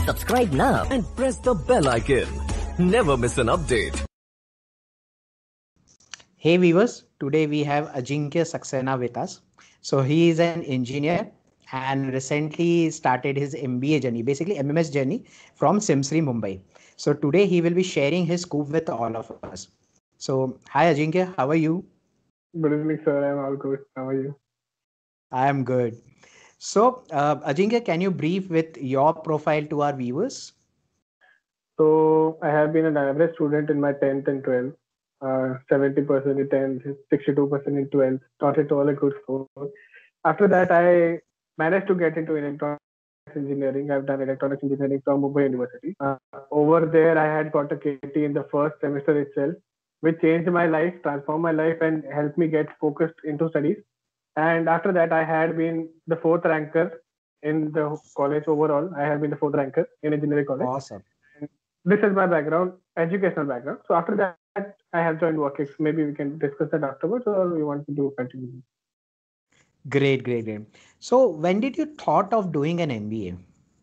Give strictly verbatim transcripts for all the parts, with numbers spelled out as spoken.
Subscribe now and press the bell icon. Never miss an update. Hey viewers, today we have Ajinkya Saxena with us. So he is an engineer and recently started his M B A journey, basically M M S journey from Simsri, Mumbai. So today he will be sharing his scoop with all of us. So hi Ajinkya, how are you? Good evening, sir. I'm all good. How are you? I am good. So uh, Ajinkya, can you brief with your profile to our viewers? So I have been an average student in my tenth and twelfth. Uh, seventy percent in tenth, sixty-two percent in twelfth. Not at all a good score. After that, I managed to get into electronics engineering. I've done electronics engineering from Mumbai University. Uh, over there, I had got a K T in the first semester itself, which changed my life, transformed my life, and helped me get focused into studies. And after that, I had been the fourth ranker in the college overall. I have been the fourth ranker in engineering college. Awesome. And this is my background, educational background. So after that, I have joined WorkX. Maybe we can discuss that afterwards, or we want to do continue. Great, great, great. So when did you thought of doing an M B A?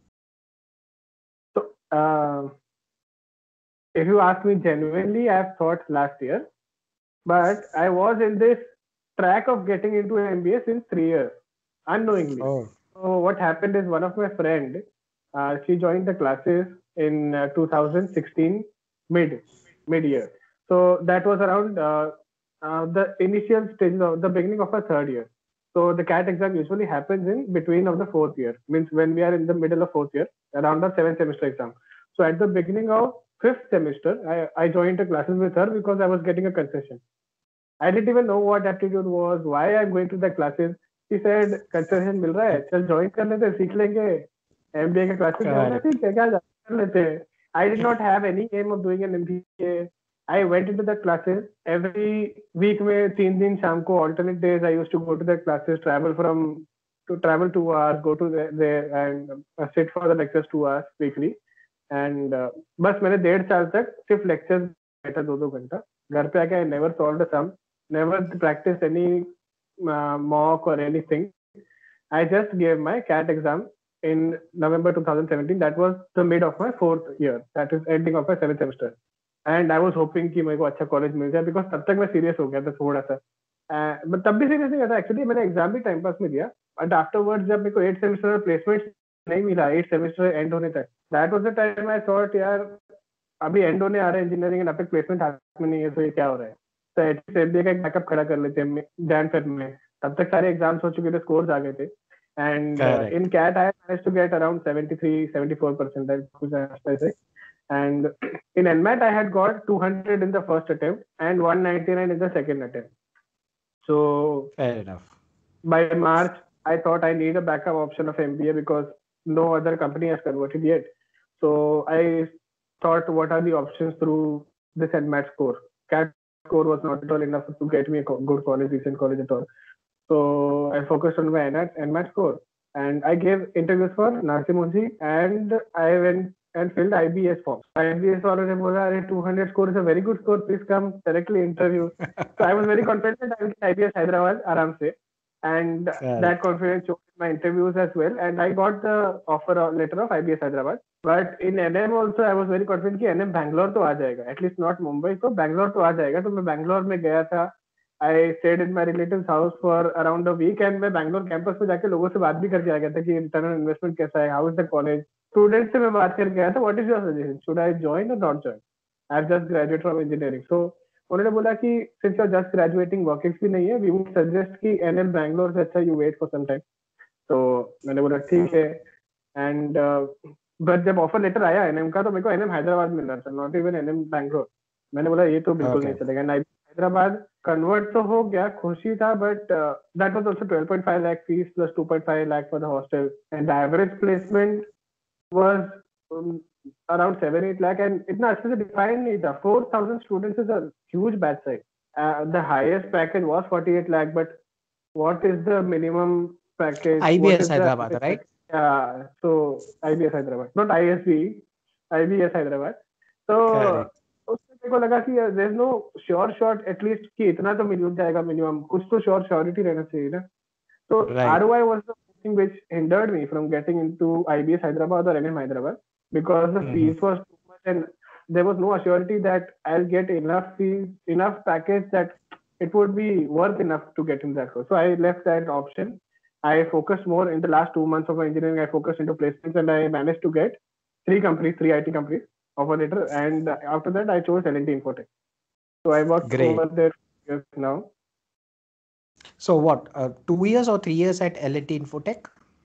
So uh, if you ask me genuinely, I've thought last year, but I was in this track of getting into an M B A since three years, unknowingly. Oh. So what happened is one of my friend, uh, she joined the classes in uh, two thousand sixteen mid mid year. So that was around uh, uh, the initial stages of the beginning of our third year. So the C A T exam usually happens in between of the fourth year, means when we are in the middle of fourth year, around the seventh semester exam. So at the beginning of fifth semester, I, I joined the classes with her because I was getting a concession. I didn't even know what aptitude was, why I'm going to the classes. She said, concession मिल रहा है, चल join कर लेते, सीख लेंगे. M B A के classes जाऊंगा, ठीक है, क्या कर लेते. I did not have any aim of doing an M B A. I went into the classes every week में तीन दिन शाम को alternate days I used to go to the classes, travel from to travel two hours, go to there, there and uh, sit for the lectures two hours weekly. And uh, बस मैंने डेढ़ साल तक सिर्फ lectures बैठा दो दो घंटा. घर पे आके I never solved a sum, never practiced any uh, mock or anything. I just gave my C A T exam in November twenty seventeen. That was the mid of my fourth year. That is ending of my seventh semester. And I was hoping कि मेरे को अच्छा college मिल जाए because तब तक मैं serious हो गया था थोड़ा सा. बट तब भी सीरियस नहीं था एक्चुअली. मैंने एग्जाम भी टाइम पास में दिया. बट आफ्टरवर्ड जब मेरे को एट सेमेस्टर में प्लेसमेंट नहीं मिला एट सेमेस्टर एंड होने तक, that was the time I thought यार अभी एंड होने आ रहा है इंजीनियरिंग एंड अब तक प्लेसमेंट हाथ में नहीं है, तो ये क्या हो रहा है. तो एटलीस्ट एमबीए का एक बैकअप खड़ा कर लेते हैं जैन फेब में. तब तक सारे एग्जाम्स हो चुके थे, स्कोर्स आ गए थे. And uh, in C A T, I managed to get around seventy-three, seventy-four percent. And in NMAT, I had got two hundred in the first attempt and one ninety-nine in the second attempt. So fair enough. By March, I thought I need a backup option of M B A because no other company has converted yet. So I thought, what are the options through this NMAT score? C A T score was not at all enough to get me a good college, decent college at all. So I focused on my NMAT score, and I gave interviews for Narsimhanji, and I went and filled I B S form. I B S वालों ने बोला, अरे two hundred score is a very good score, please come directly interview. So I was very confident that I will get I B S Hyderabad आराम से, and yeah. That confidence showed in my interviews as well, and I got the offer letter of I B S Hyderabad. But in N M also I was very confident कि N M Bangalore तो आ जाएगा, at least not Mumbai, तो Bangalore तो आ जाएगा. तो मैं Bangalore में गया था. I stayed in my relative's house for around a week, and मैं बैंगलोर कैंपस पे जाके लोगों से बात भी करके आ गया था कि रिटर्न ऑन इन्वेस्टमेंट कैसा है, how is the college. Student से मैं बात करके आया था, what is your suggestion, should I join और not join. I have just graduate from engineering. So उन्होंने बोला कि since you are just graduating, work ex भी नहीं है, वी वुड सजेस्ट कि एनएल बैंगलोर से अच्छा you wait for some time. तो मैंने बोला ठीक है. एंड बट जब ऑफर लेटर आया एनएम का, तो मेरे को एनएम हैदराबाद मिल रहा था, नॉट इवन एनएम बैंगलोर. मैंने बोला ये तो बिल्कुल नहीं चलेगा. एंड हैदराबाद कन्वर्ट तो हो गया, खुशी था, but that was also twelve point five lakh fees plus two point five lakh for the hostel, and the average placement was um, around seven eight lakh, and इतना अच्छे से डिफाइन नहीं था. four thousand students is a huge batch size. Uh, the highest package was forty-eight lakh, but what is the minimum package? I B S Hyderabad, the, right? Yeah, so I B S Hyderabad, not I S B, I B S Hyderabad. So Correct. उसमें को लगा कि there is no sure shot at least कि इतना तो मिल जाएगा minimum, कुछ तो श्योर श्योरिटी रहना चाहिए ना. तो ROI was the thing which hindered me from getting into IBS Hyderabad और NM Hyderabad. because the Mm-hmm. fees was too much and there was no assurity that I'll get enough fees, enough package that it would be worth enough to get in that course. So I left that option. I focused more in the last two months of my engineering. I focused into placements and I managed to get three companies, three I T companies offer letter. And after that, I chose L and T Infotech. So I worked Great. over there for years now. So what? Uh, two years or three years at L and T Infotech?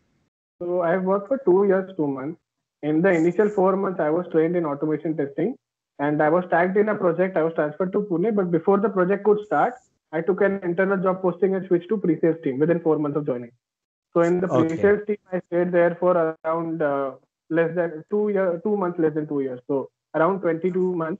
So I've worked for two years, two months. In the initial four months, I was trained in automation testing and I was tagged in a project. I was transferred to Pune, but before the project could start, I took an internal job posting and switched to pre-sales team within four months of joining. So in the Okay. pre-sales team, I stayed there for around uh, less than two year, two months, less than two years. So around twenty-two months.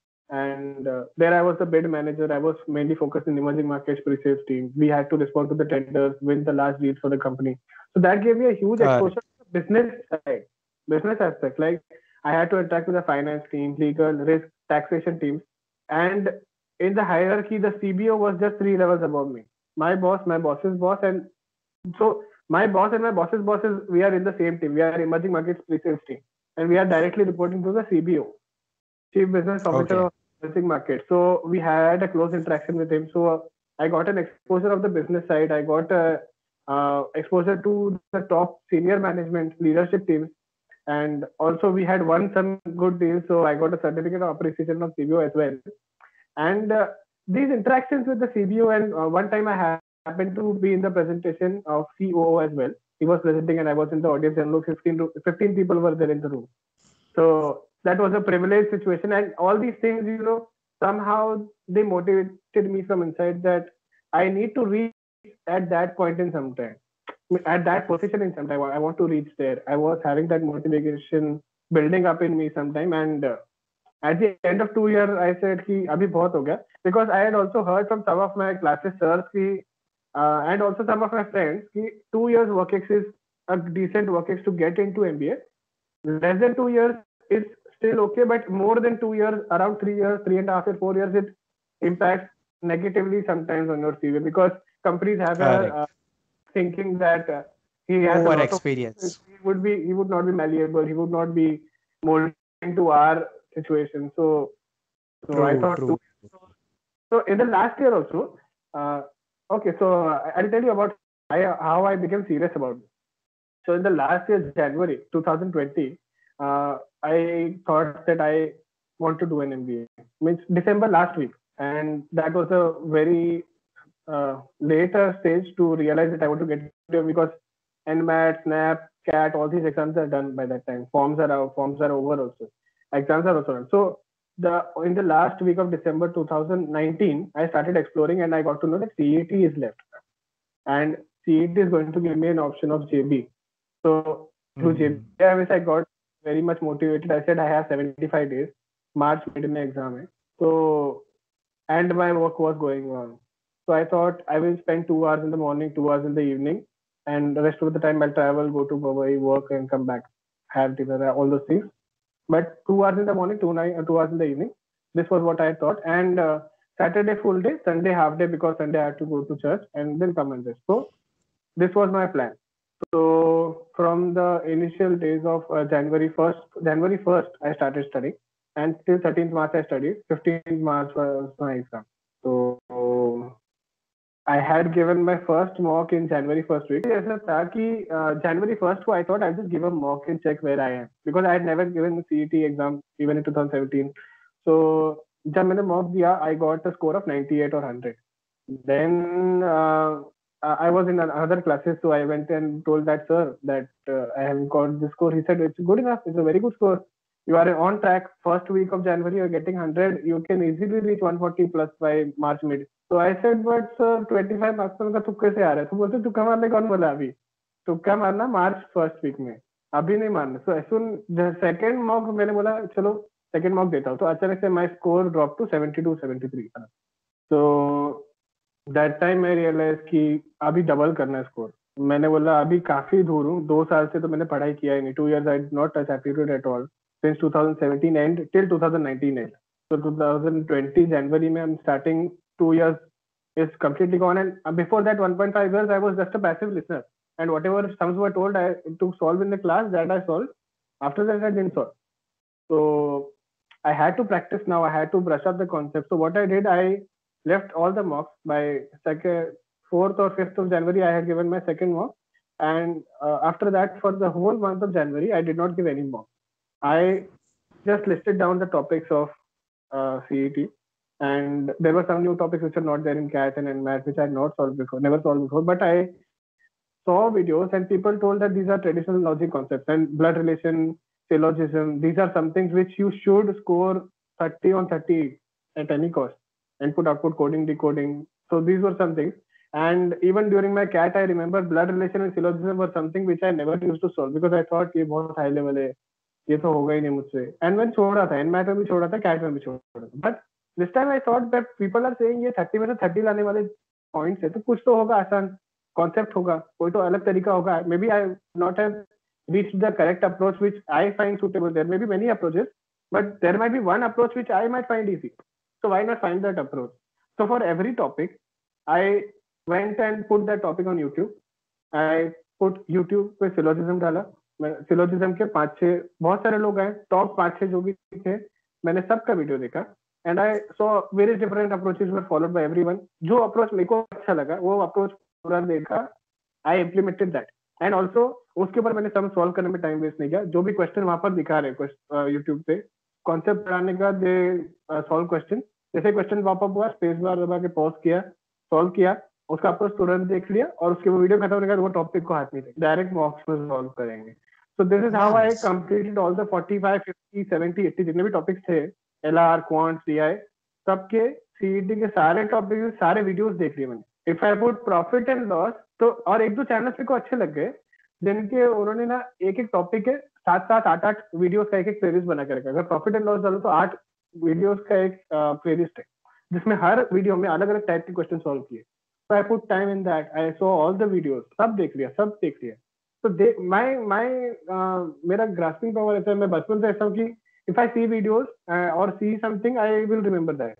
And uh, there I was the bid manager. I was mainly focused in emerging markets pre-sales team. We had to respond to the tenders, win the large deals for the company. So that gave me a huge Correct. exposure to the business side, business aspect. Like I had to interact with the finance team, legal, risk, taxation teams. And in the hierarchy, the C B O was just three levels above me. My boss, my boss's boss, and so my boss and my boss's boss is we are in the same team. We are emerging markets pre-sales team, and we are directly reporting to the C B O, Chief Business Officer Okay. of emerging market. So we had a close interaction with him. So I got an exposure of the business side. I got a uh, exposure to the top senior management leadership teams, and also we had won some good deals. So I got a certificate of appreciation of C B O as well. And uh, these interactions with the C B O, and uh, one time I happened to be in the presentation of C O O as well. He was presenting, and I was in the audience, and look, fifteen to fifteen people were there in the room. So that was a privileged situation. And all these things, you know, somehow they motivated me from inside that I need to reach at that point in some time, at that position in some time. I want to reach there. I was having that motivation building up in me sometime. And uh, at the end of two years, I said, ki, abhi bahut ho gaya. Because I had also heard from some of my classes, sirs, ki, uh, and also some of my friends, ki, two years work ex is a decent work ex to get into M B A. Less than two years is still okay, but more than two years, around three years, three and a half years, four years, it impacts negatively sometimes on your C V because companies have a Correct. uh, thinking that uh, he has a Over lot of experience. he would be he would not be malleable, he would not be molding to our situation. So so I True. thought two. True. So in the last year also, uh, okay. So I- I'll tell you about I, how I became serious about it. So in the last year, January twenty twenty, uh, I thought that I want to do an M B A. Means December last week, and that was a very uh, later stage to realize that I want to get into it because NMAT, SNAP, CAT, all these exams are done by that time. Forms are out, forms are over also. Exams are also done. So the in the last week of December twenty nineteen, I started exploring and I got to know that C E T is left, and C E T is going to give me an option of J B. So through Mm-hmm. J B I M S, I got very much motivated. I said I have seventy-five days. March mid में exam है. So and my work was going on. So I thought I will spend two hours in the morning, two hours in the evening, and the rest of the time I'll travel, go to Mumbai, work, and come back, have dinner, all those things. But two hours in the morning, two night, two hours in the evening. This was what I thought. And uh, Saturday full day, Sunday half day because Sunday I had to go to church and then come and rest. So this was my plan. So from the initial days of uh, January first, January first, I started studying, and till thirteenth March I studied. fifteenth March was my exam. So I had given my first mock in January first week. ऐसा था कि uh, January first को I thought I'll just give a mock and check where I am because I had never given the C E T exam even in twenty seventeen. So जब मैंने mock दिया, I got a score of ninety-eight or one hundred. Then uh, I was in another classes, so I went and told that sir that uh, I have got this score. He said it's good enough. It's a very good score. You are on track. First week of January, you're getting one hundred. You can easily reach one forty plus by March mid. So I said, but sir, twenty-five marks का तुक्के से आ रहा है. तो बोलते तुक्का मारने कौन बोला अभी? तुक्का मारना मार्च फर्स्ट वीक में. अभी नहीं मारना. So as soon the second mock मैंने बोला चलो second mock देता हूँ. तो अचानक से my score dropped to seventy-two, seventy-three. So that time मैं रियलाइज कि अभी डबल करना है स्कोर. मैंने बोला अभी काफी दूर हूँ. दो साल से तो मैंने पढ़ाई किया ही नहीं. Two years I did not touch aptitude at all since twenty seventeen and till twenty nineteen end. So twenty twenty जनवरी में I'm starting two years is completely gone, and before that one point five years I was just a passive listener, and whatever sums were told I to solve in the class that I solved, After that, I didn't solve. So I had to practice now. I had to brush up the concept. So what I did, I left all the mocks by second, fourth or fifth of January. I had given my second mock, and uh, after that, for the whole month of January, I did not give any mock. I just listed down the topics of uh, C E T, and there were some new topics which are not there in C A T and N MAT, which I had not solved before, never solved before. But I saw videos and people told that these are traditional logic concepts and blood relation, syllogism. These are some things which you should score thirty on thirty at any cost. Input, output, coding, decoding. So these were some things. And even during my C A T, I remember blood relation and syllogism were something which I never used to solve because I thought ये बहुत high level है, ये तो होगा ही नहीं मुझसे. And when छोड़ा था, N MAT में भी छोड़ा था, C A T में भी छोड़ा था. But this time I thought that people are saying ये thirty में से thirty लाने वाले points है, तो कुछ तो होगा आसान. कॉन्सेप्ट होगा, कोई तो अलग तरीका होगा. May be I not have reached the correct approach which I find suitable. There may be many approaches, but there might be one approach which I might find easy. So why not find that approach? So for every topic I went and put that topic on YouTube. I put YouTube पे syllogism डाला. Syllogism के पांच छह, बहुत सारे लोग हैं, top पांच छह जो भी थे, मैंने सबका वीडियो देखा. And I saw various different approaches were followed by everyone. जो अप्रोच मेरे को अच्छा लगा वो अप्रोच पूरा देखा. I implemented that. And also उसके ऊपर मैंने सम सॉल्व करने में टाइम वेस्ट नहीं किया. जो भी क्वेश्चन वहां पर दिखा रहे यूट्यूब पे, कॉन्सेप्ट बनाने का दे सॉल्व क्वेश्चन. जैसे क्वेश्चन पॉपअप हुआ, स्पेस बार दबा के पॉज किया, सॉल्व किया, उसका अप्रोच तुरंत देख लिया और उसके वीडियो खत्म होने के बाद वो टॉपिक को हाथ नहीं देंगे, डायरेक्ट मॉक्स में सॉल्व करेंगे. So this is how I completed all the forty-five, fifty, seventy, eighty जितने भी टॉपिक्स थे, एलआर, क्वांट, सीआई, सबके सीईटी के सारे टॉपिक, सारे वीडियोस देख लिए मैंने. If I put profit and loss, तो और एक दो चैनल्स मेरे को अच्छे लग गए जिनके उन्होंने ना एक एक टॉपिक के सात सात आठ आठ वीडियोस का एक एक प्लेलिस्ट बना के रखा. अगर प्रॉफिट एंड लॉस डालो तो आठ वीडियोस का एक प्लेलिस्ट है जिसमें हर वीडियो में अलग अलग टाइप के क्वेश्चन सॉल्व किए. So I put time in that. I saw all the videos. सब देख लिया, सब देख लिया. So they, my my uh, मेरा grasping power ऐसा है, मैं बचपन से ऐसा हूँ कि if I see videos uh, or see something, I will remember that.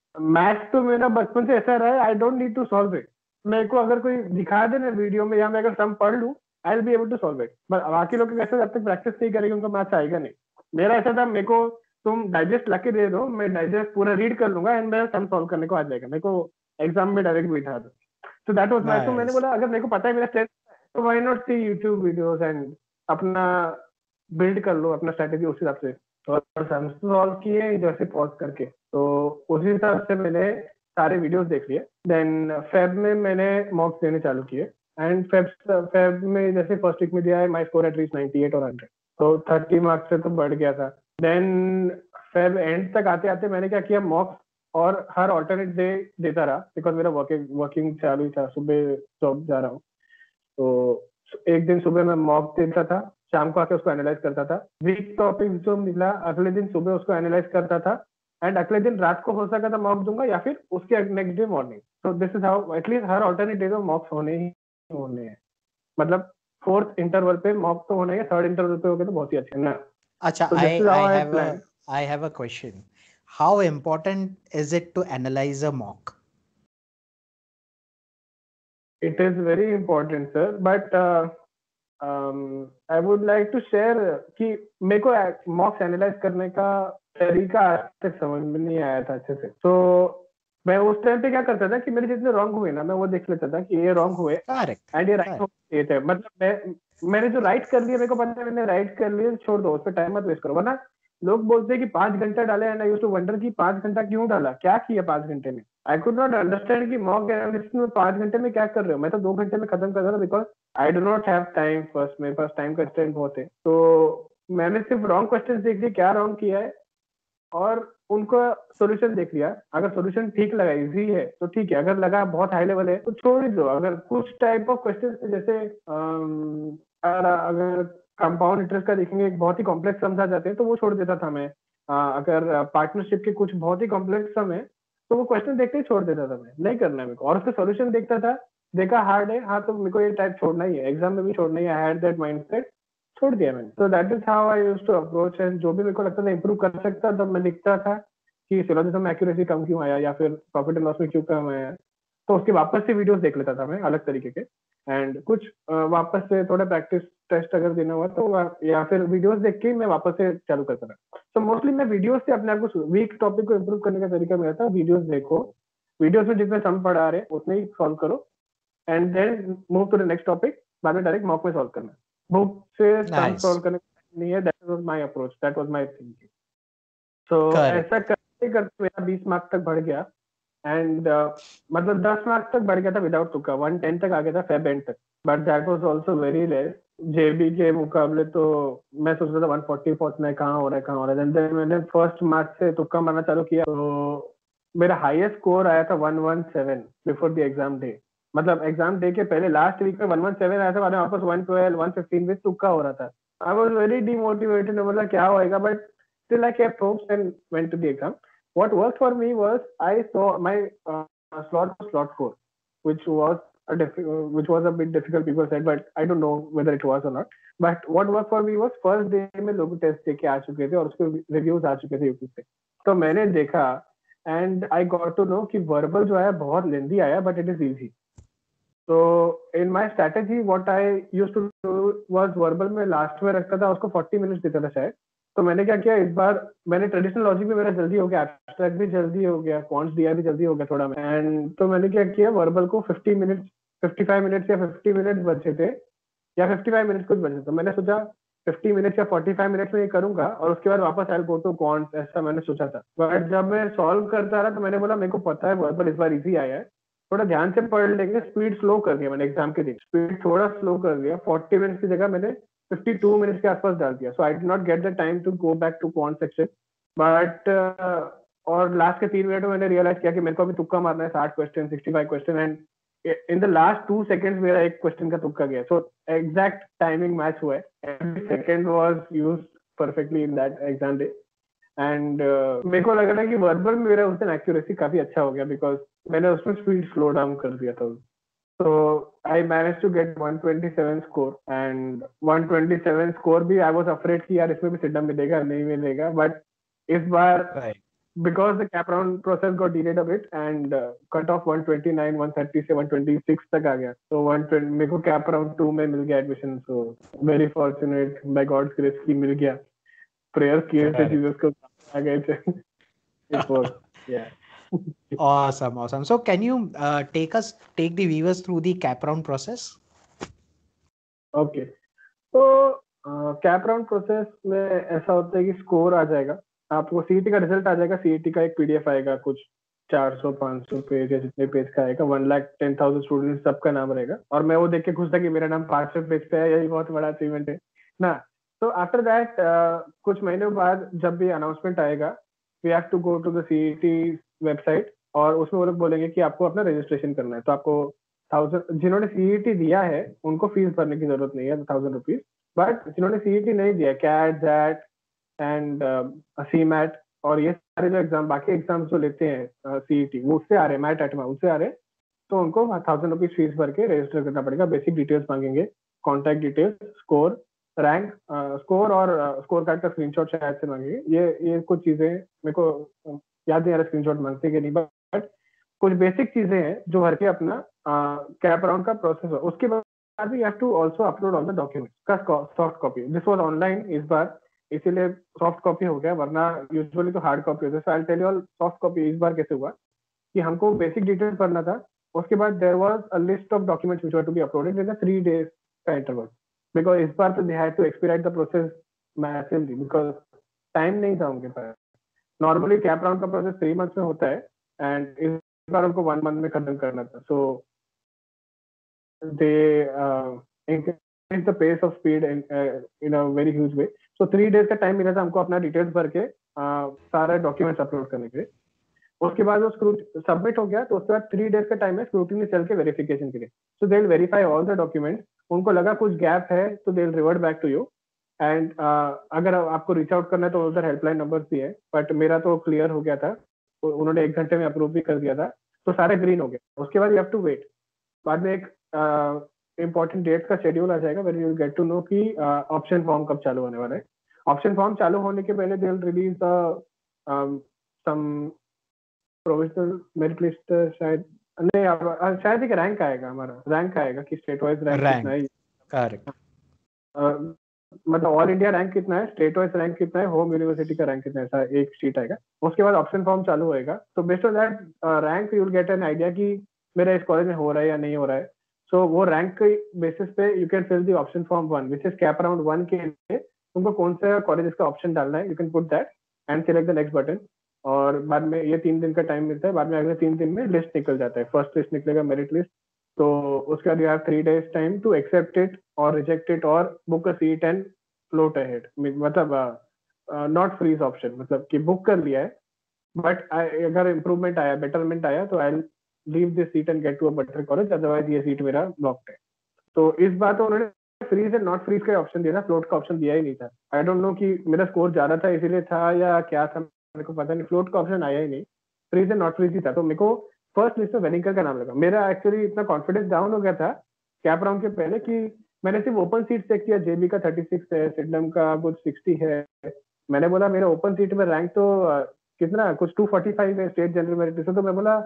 Math तो मेरा बचपन से ऐसा रहा है, I don't need to solve it. मेरे को अगर कोई दिखा दे ना वीडियो में, या मैं अगर सम पढ़ लूँ, I'll be able to solve it. But बाकी लोग कैसे जब तक प्रैक्टिस नहीं करेंगे उनका मैथ आएगा नहीं. मेरा ऐसा था, मेरे को तुम डाइजेस्ट लाके दे दो, मैं डाइजेस्ट पूरा रीड कर लूंगा एंड मेरा सम सॉल्व करने को आ जाएगा. मेरे को एग्जाम में डायरेक्ट बैठा दो. So that was nice. तो मैंने बोला अगर मेरे को पता है मेरा स्ट्रेंथ, तो why not see YouTube videos and अपना बिल्ड कर लो अपना स्ट्रेटेजी उस हिसाब से. और सम सॉल्व किए जैसे पॉज करके, तो उसी हिसाब से मैंने सारे वीडियोस देख लिए. देन फेब में मैंने मॉक्स देने चालू किए एंड फेब फेब में जैसे फर्स्ट वीक में दिया है, my score eight reach ninety-eight और one hundred, तो thirty मार्क्स से तो बढ़ गया था. देन फेब एंड तक आते आते मैंने क्या किया, मॉक्स और हर ऑल्टरनेट डे देता रहा बिकॉज मेरा वर्किंग वर्किंग चालू था, सुबह जॉब जा रहा हूँ. तो एक दिन सुबह मैं मॉक देता था, शाम को आके उसको एनालाइज करता था. वीक टॉपिक जो मिला अगले दिन सुबह उसको एनालाइज करता था एंड अगले दिन रात को हो सका था मॉक दूंगा या फिर उसके नेक्स्ट डे मॉर्निंग. तो दिस इज हाउ एटलीस्ट हर ऑल्टरनेट डे में मॉक्स होने ही होने हैं. मतलब फोर्थ इंटरवल पे मॉक तो होने हैं, थर्ड इंटरवल पे हो गए तो बहुत ही अच्छे है ना. अच्छा, So this I is how I I have a plan. I have a question. How important is it to analyze a mock? It is very important, sir. But uh, um, I would like to share कि मेरे को मॉक्स analyse करने का तरीका आज तक समझ में नहीं आया था अच्छे से. तो मैं उस टाइम पे क्या करता था कि मेरे जितने रॉन्ग हुए ना, मैं वो देख लेता था कि ये रॉन्ग हुए Correct. एंड ये राइट हुए थे. मतलब मैं मैंने जो राइट कर लिया, मेरे को पता है मैंने राइट कर लिया, छोड़ दो, उस पर टाइम मत वेस्ट करो. वरना लोग बोलते हैं कि पांच घंटा डाले and I used to wonder कि पांच घंटा क्यों डाला, क्या किया पांच घंटे में. आई कुड नॉट अंडरस्टैंड कि मॉक एनालिसिस में पांच घंटे में क्या कर रहे हो. मैं तो दो घंटे में खत्म कर रहा था because I do not have time. First मेरे पास टाइम कंस्ट्रेंट बहुत है. तो मैंने सिर्फ रॉन्ग क्वेश्चन देख लिए, क्या रॉन्ग किया है, और उनको सॉल्यूशन देख लिया. अगर सॉल्यूशन ठीक लगा, इजी है तो ठीक है, अगर लगा बहुत हाई लेवल है तो छोड़ ही दो. अगर कुछ टाइप ऑफ क्वेश्चन जैसे अगर कंपाउंड इंटरेस्ट का देखेंगे, एक बहुत ही कॉम्प्लेक्स सम आ जाते हैं तो वो छोड़ देता था मैं. अगर पार्टनरशिप के कुछ बहुत ही कॉम्प्लेक्स सम है तो वो क्वेश्चन देखते ही छोड़ देता था. मैं नहीं करना है मेरे को, और उसका सॉल्यूशन देखता था, देखा हार्ड है, हाँ तो मेरे को ये टाइप छोड़ना ही है, एग्जाम में भी छोड़ना ही है. आई हैड दैट माइंडसेट, छोड़ दिया मैंने. तो that is how I used to approach. And जो भी मेरे को लगता था इंप्रूव कर सकता था, मैं लिखता था कि सिलोजिज्म में एक्यूरेसी कम क्यों आया या फिर प्रॉफिट एंड लॉस में क्यों कम आया. तो उसके वापस से वीडियोस देख लेता था मैं अलग तरीके के, एंड कुछ वापस से थोड़ा प्रैक्टिस टेस्ट अगर देना हुआ तो या फिर वीडियोस देख के मैं वापस से चालू करता था। तो मोस्टली मैं वीडियोस से अपने आप को वीक टॉपिक को इम्प्रूव करने का तरीका मेरा था वीडियोस देखो, वीडियोस में जितने सम पढ़ा रहे उतने ही सॉल्व करो and then move to the next topic, बाद में डायरेक्ट मॉक में सॉल्व करना। बुक से सम Nice. सॉल्व करने का नहीं है, that was my approach, that was my thinking. तो Correct. ऐसा करते करते मेरा बीस मार्क्स तक बढ़ गया एंड uh, मतलब दस मार्क्स तक बढ़ गया था विदाउट तुक्का, वन टेन तक आ गया था फेब एंड तक, but that was also very rare. JB के मुकाबले तो मैं सोच रहा था वन फोर्टी पहुंचना है, कहाँ हो रहा है कहाँ हो रहा है। देन मैंने फर्स्ट मार्क्स से तुक्का मारना चालू किया तो मेरा हाईएस्ट स्कोर आया था one one seven before the exam day. मतलब एग्जाम डे के पहले लास्ट वीक में वन वन सेवन आया था, बाद में वापस वन ट्वेल्व वन फिफ्टीन में तुक्का हो रहा था। आई वाज वेरी डिमोटिवेटेड, मतलब क्या होएगा, but still I kept hopes and went to the exam. What worked for me was I saw my uh, slot was slot four, which was a diff- uh, which was a bit difficult. People said, but I don't know whether it was or not. But what worked for me was first day में लोग test देके आ चुके थे और उसके reviews आ चुके थे YouTube पे, तो मैंने देखा and I got to know कि वर्बल जो है बहुत लेंदी आया बट इट इज इजी। तो in my strategy what I used to do was verbal में लास्ट में रखता था, उसको फोर्टी मिनट्स देता था शायद। तो मैंने क्या किया, इस बार मैंने ट्रेडिशनल लॉजिक में मेरा जल्दी हो गया, एब्स्ट्रैक्ट भी जल्दी हो गया, क्वांट्स दिया भी जल्दी हो गया थोड़ा, एंड तो मैंने क्या किया, वर्बल को fifty minutes fifty five minutes या फिफ्टी मिनट्स बचे थे या फिफ्टी फाइव मिनट्स कुछ बचे थे, तो मैंने सोचा फिफ्टी मिनट्स या फोर्टी फाइव मिनट्स में ये करूंगा और उसके बाद वापस आई गो टू क्वांट्स, ऐसा मैंने सोचा था। बट जब मैं सॉल्व करता रहा तो मैंने बोला मेरे को पता है वर्बल इस बार इजी आया है, थोड़ा ध्यान से पढ़ लेंगे। स्पीड स्लो कर दिया मैंने एग्जाम के दिन, स्पीड थोड़ा स्लो कर दिया, फोर्टी मिनट्स की जगह मैंने फिफ्टी टू मिनट्स के आसपास डाल दिया। So I did not get the time to go back to quant section, but और लास्ट के तीन मिनट में मैंने रियलाइज किया कि मेरे को अभी तुक्का मारना है, साठ question sixty five question, and in the last two seconds मेरा एक क्वेश्चन का तुक्का गया। सो एग्जैक्ट टाइमिंग मैच हुआ है, every second was used perfectly in that exam day. And मेरे को लग रहा है कि वर्बल में मेरा उस दिन एक्यूरेसी काफी अच्छा हो गया बिकॉज मैंने उसमें स्पीड स्लो डाउन कर दिया था। So I managed to get one twenty-seven score, and one twenty-seven score भी I was afraid कि यार इसमें भी सिडम मिलेगा नहीं मिलेगा, but इस बार Right. because the cap round process got delayed a bit and uh, cut off one twenty-nine one thirty से one twenty-six तक आ गया, तो one twenty मेरे को cap round two में मिल गया admission. so very fortunate by God's grace कि मिल गया, प्रेयर किए थे जीसस को आ गए थे। It was yeah. Awesome, awesome. So can you uh, take us, take the viewers through the cap round process? Okay. तो कैप राउंड प्रोसेस में ऐसा होता है कि स्कोर आ जाएगा, आपको सीईटी का रिजल्ट आ जाएगा, सीईटी का एक पीडीएफ आएगा कुछ चार सौ पाँच सौ पेज या जितने पेज का आएगा, one lakh ten thousand student सबका नाम रहेगा, और मैं वो देख के खुश था कि मेरा नाम पाँच सौ पेज पे है, यही बहुत बड़ा अचीवमेंट है ना। तो आफ्टर दैट कुछ महीनों बाद जब भी अनाउंसमेंट आएगा, we have to go to the CET website, और उसमें वो लोग बोलेंगे कि आपको अपना रजिस्ट्रेशन करना है। तो आपको थाउजेंड, जिन्होंने सीईटी दिया है उनको फीस भरने की जरूरत नहीं है, थाउजेंड रुपीज, बट जिन्होंने सीईटी नहीं दिया, कैट जैट एंड सीमैट और ये सारे जो एग्जाम बाकी एग्जाम्स जो लेते हैं सीईटी वो उससे आ रहे हैं, मैट एटमा उससे आ रहे हैं, तो उनको थाउजेंड रुपीज फीस भर के रजिस्टर करना पड़ेगा। बेसिक डिटेल्स मांगेंगे, contact details, score, rank, score और स्कोर कार्ड का स्क्रीनशॉट शायद से मांगेंगे। ये ये कुछ चीजें मेरे को याद नहीं आ रहा स्क्रीनशॉट मांगते कि नहीं, बट कुछ बेसिक चीजें हैं जो भर के अपना कैप राउंड का प्रोसेस हो। उसके बाद we have to also upload all the documents का soft copy. This was online इस बार, इसीलिए सॉफ्ट कॉपी हो गया, वरना यूजुअली तो हार्ड कॉपी होता है। So I will tell you all soft copy इस बार कैसे हुआ कि हमको बेसिक डिटेल्स भरना था, उसके बाद there was a list of documents which were to be uploaded in the three days का इंटरवल, बिकॉज इस बार तो they had to expedite the process massively because time नहीं था उनके पास। नॉर्मली कैप राउंड का प्रोसेस थ्री मंथ्स में होता है एंड इस बार उनको वन मंथ में खत्म करना था। So they increase the pace of speed in in a very huge way. So three days का टाइम मिला था हमको अपना डिटेल्स भर के uh, सारे डॉक्यूमेंट्स अपलोड करने के लिए। उसके बाद वो स्क्रूट सबमिट हो गया, तो उसके बाद थ्री डेज का टाइम है स्क्रूटिनी सेल के वेरिफिकेशन के लिए। So they will verify all the documents, उनको लगा कुछ गैप है तो they will revert back to you, and अगर आपको रीच आउट करना है तो उधर हेल्पलाइन नंबर्स भी है, बट मेरा तो क्लियर हो गया था, तो उन्होंने एक घंटे में अप्रूव भी कर दिया था, तो सारे ग्रीन हो गए। उसके बाद यू हैव टू वेट, बाद में एक इंपॉर्टेंट डेट का शेड्यूल आ जाएगा when you will get to know कि ऑप्शन फॉर्म कब चालू होने वाला है। ऑप्शन फॉर्म चालू होने के पहले they will release the some provisional merit list, शायद नहीं अब शायद एक रैंक आएगा, हमारा रैंक आएगा कि स्टेट वाइज रैंक कितना है। करेक्ट। मतलब ऑल इंडिया रैंक कितना है, स्टेट वाइज रैंक कितना है, होम यूनिवर्सिटी का रैंक कितना है, ऐसा एक शीट आएगा। उसके बाद ऑप्शन फॉर्म चालू होएगा। तो based on that rank you will get an idea कि मेरा इस कॉलेज में हो रहा है या नहीं हो रहा है। सो so, वो रैंक के बेसिस पे you can fill the option form one which is CAP round one के लिए तुमको कौन सा कॉलेज का ऑप्शन डालना है, you can put that and select the next button. और बाद में ये तीन दिन का टाइम मिलता है, बाद में अगले तीन दिन में लिस्ट निकल जाता है, फर्स्ट लिस्ट निकलेगा मेरिट लिस्ट। तो उसके बाद you have three days time to accept it और रिजेक्ट इट और book a seat and float ahead. मतलब नॉट फ्रीज ऑप्शन, मतलब कि बुक कर लिया है बट अगर इम्प्रूवमेंट आया, बेटरमेंट आया तो I leave this seat and get to a better college, otherwise ये सीट मेरा ब्लॉक्ड है। तो इस बात तो उन्होंने फ्रीज एंड नॉट फ्रीज का ऑप्शन दिया था, फ्लोट का ऑप्शन दिया ही नहीं था। आई डोंट नो कि मेरा स्कोर ज्यादा था इसीलिए था या क्या था, मेरे को पता नहीं, फ्लोट का ऑप्शन आया ही नहीं, फ्रीज एंड नॉट फ्रीज ही था। तो मेरे को फर्स्ट लिस्ट में वेनिंकर का नाम लगा। मेरा एक्चुअली इतना कॉन्फिडेंस डाउन हो गया था कैप राउंड के पहले कि मैंने सिर्फ ओपन सीट चेक किया, जेबी का थर्टी सिक्स है, सिडनम का कुछ सिक्सटी है। मैंने बोला मेरा ओपन सीट में रैंक तो uh, कितना कुछ टू फोर्टी फाइव है स्टेट जनरल मेरिट से। तो मैं बोला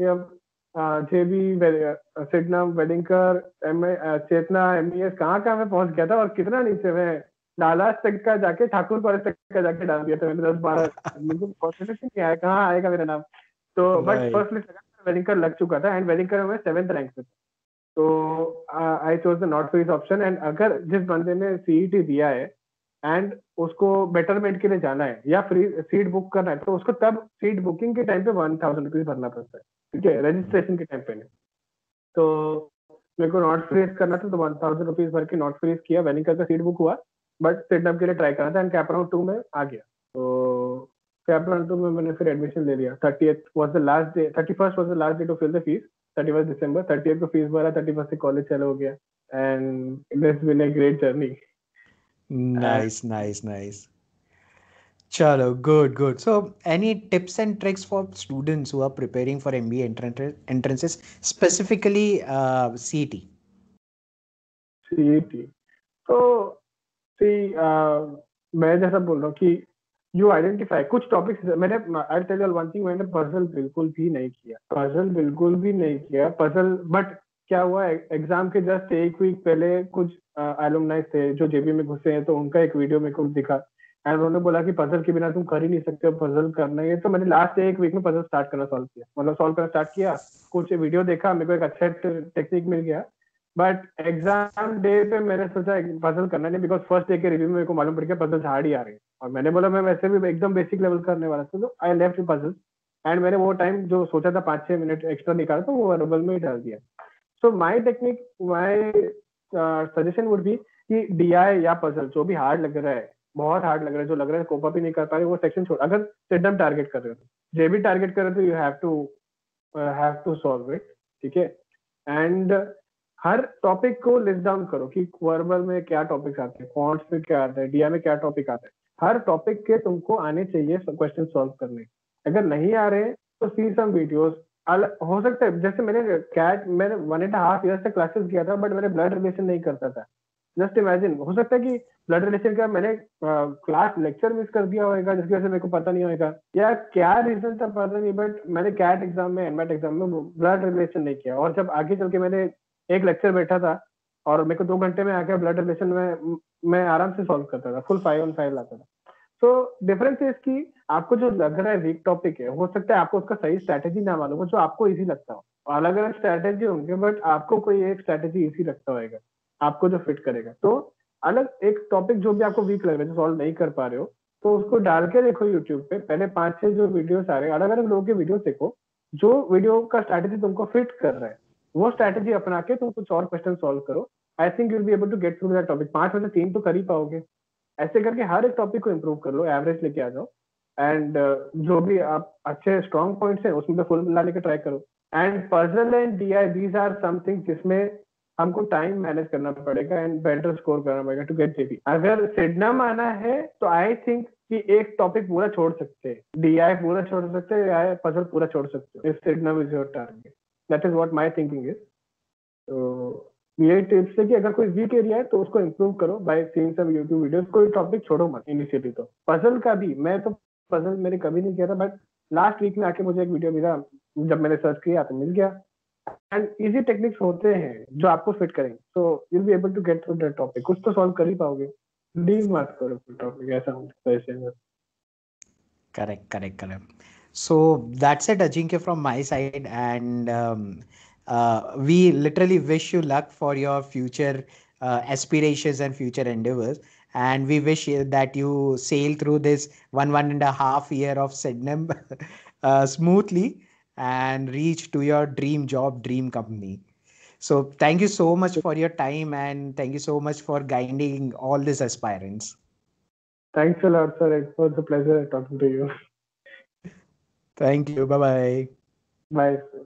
JB, Sydenham, Welingkar, M Chetana, M E S, कहाँ कहाँ मैं पहुंच गया था और कितना नीचे मैं लालास तक का जाके ठाकुर कॉलेज तक का जाके डाल दिया था मैंने, दस बारह। मुझे कॉन्फिडेंस नहीं आया कहाँ आएगा मेरा नाम। तो बट फर्स्ट लिस्ट वेलिंकर लग चुका था एंड वेलिंकर में सेवेंथ रैंक पे। तो I chose the not freeze option. And अगर जिस बंदे ने सीईटी दिया है एंड उसको बेटरमेंट के लिए जाना है या फ्री सीट बुक करना है तो उसको तब सीट बुकिंग के टाइम पे वन थाउजेंड रुपीज भरना पड़ता है, ठीक है, रजिस्ट्रेशन के टाइम पे नहीं। तो मेरे को नॉट फ्रीज करना था तो वन थाउजेंड रुपीज भर के नॉट फ्रीज किया, वेनिकर का सीट बुक हुआ बट सिडनम के लिए ट्राई करना था एंड कैप राउंड टू में आ गया। तो कैप राउंड टू में मैंने फिर एडमिशन ले लिया। Thirty was the last day, thirty first was the last day to fill the fees, thirty first December, thirty को फीस भरा, थर्टी फर्स्ट से कॉलेज चालू हो गया and this been a great journey. Nice, nice, nice. Chalo, good, good. So, any tips and tricks for students who are preparing for M B A entran- entrances, specifically uh, C E T? CET तो C मैं जैसा बोल रहा हूँ कि you identify कुछ topics. मैंने I tell you one thing, मैंने पजल बिल्कुल भी नहीं किया, पजल बिल्कुल भी नहीं किया पजल। बट क्या हुआ, एग्जाम के जस्ट एक वीक पहले कुछ एलुमनाई थे जो जेबी में घुसे हैं, तो उनका एक वीडियो मेरे को दिखा एंड उन्होंने बोला कि पजल के बिना तुम कर ही नहीं सकते हो, पजल करना है। तो मैंने लास्ट एक वीक में पजल स्टार्ट करना सॉल्व किया, मतलब सॉल्व करना स्टार्ट किया, कुछ वीडियो देखा, मेरे को एक अच्छा टेक्निक मिल गया। बट एग्जाम डे पे मैंने सोचा पजल करना नहीं, बिकॉज फर्स्ट डे के रिव्यू में मेरे को मालूम पड़ गया पजल हार्ड ही आ रही है और मैंने बोला मैं वैसे भी एकदम बेसिक लेवल करने वाला था। तो आई लेफ्ट पजल एंड मैंने वो टाइम जो सोचा था पाँच छह मिनट एक्स्ट्रा निकाला तो वो वर्बल में ही डाल दिया। So my technique, my suggestion would be कि डीआई या पजल जो भी हार्ड लग रहा है, बहुत हार्ड लग रहा है, जो लग रहा है कोप अप ही नहीं कर पा रहे, वो सेक्शन छोड़। अगर सिडम टारगेट कर रहे हो, जेबी टारगेट कर रहे हो तो you have to have to solve it, ठीक है। एंड हर टॉपिक को लिस्ट डाउन करो कि वर्बल में क्या टॉपिक्स आते हैं, फॉन्ट्स में क्या आता है, डीआई में क्या टॉपिक आता है। हर टॉपिक के तुमको आने चाहिए क्वेश्चन सॉल्व करने। अगर नहीं आ रहे तो सी सम वीडियोस। हो सकता है जैसे मैंने कैट मैंने वन एंड हाफ ईयर से क्लासेस किया था बट मैंने ब्लड रिलेशन नहीं करता था। जस्ट इमेजिन, हो सकता है कि ब्लड रिलेशन का मैंने क्लास लेक्चर मिस कर दिया होगा जिसकी वजह से मेरे को पता नहीं होगा या क्या रीजन था पता नहीं, बट मैंने कैट एग्जाम में, एनमेट एग्जाम में ब्लड रिलेशन नहीं किया और जब आगे चल के मैंने एक लेक्चर बैठा था और मेरे को दो घंटे में आके ब्लड रिलेशन में मैं आराम से सॉल्व करता था, फुल फाइव ऑन फाइव लाता था। सो डिफरेंस है इसकी, आपको जो लग रहा है वीक टॉपिक है, हो सकता है आपको उसका सही स्ट्रैटेजी ना मालूम हो जो आपको इजी लगता हो। अलग अलग स्ट्रैटेजी होंगे बट आपको कोई एक स्ट्रैटेजी इजी लगता होगा आपको जो फिट करेगा। तो अलग एक टॉपिक जो भी आपको वीक लग रहा है, जो सॉल्व नहीं कर पा रहे हो, तो उसको डाल के देखो यूट्यूब पे, पहले पांच छह जो वीडियोस आ रहे हैं अलग अलग लोगों के वीडियो देखो, जो वीडियो का स्ट्रैटेजी तुमको फिट कर रहा है वो स्ट्रैटेजी अपना के तुम कुछ और क्वेश्चन सॉल्व करो। I think you will be able to get through that topic. पांच में से तीन तो कर ही पाओगे। ऐसे करके हर एक टॉपिक को इम्प्रूव कर लो, एवरेज लेके आ जाओ एंड uh, जो भी आप अच्छे स्ट्रॉन्ग पॉइंट्स हैं उसमें फुल लाने का ट्राई करो। And puzzle and DI these are something जिसमें हमको टाइम मैनेज करना पड़ेगा एंड बेटर स्कोर करना पड़ेगा टू गेट जेबी। अगर सिडनम आना है तो आई थिंक कि एक टॉपिक पूरा छोड़ सकते हैं, डीआई पूरा छोड़ सकते हैं या पजल पूरा छोड़ सकते हो if Sydenham is your target. That is what my thinking is. तो ये टिप्स है कि अगर कोई वीक एरिया है तो उसको इम्प्रूव करो by seeing some YouTube videos. कोई टॉपिक छोड़ो मत इनिशियली। तो पजल का भी, मैं तो पजल मैंने कभी नहीं किया था बट लास्ट वीक में आके मुझे एक वीडियो मिला, जब मैंने सर्च किया तो मिल गया एंड इजी टेक्निक्स होते हैं जो आपको फिट करेंगे, so you will be able to get through that topic. कुछ तो सॉल्व कर ही पाओगे. लीव मत करो टॉपिक, ऐसा होता है इसमें. Correct, correct, correct. So that's it, Ajinkya, from my side. And um, uh, we literally wish you luck for your future uh, aspirations and future endeavors. And we wish you that you sail through this one, one and a half year of Sydenham uh, smoothly and reach to your dream job, dream company. So thank you so much for your time and thank you so much for guiding all these aspirants. Thanks a lot, sir. It was a pleasure talking to you. Thank you. Bye bye. Bye.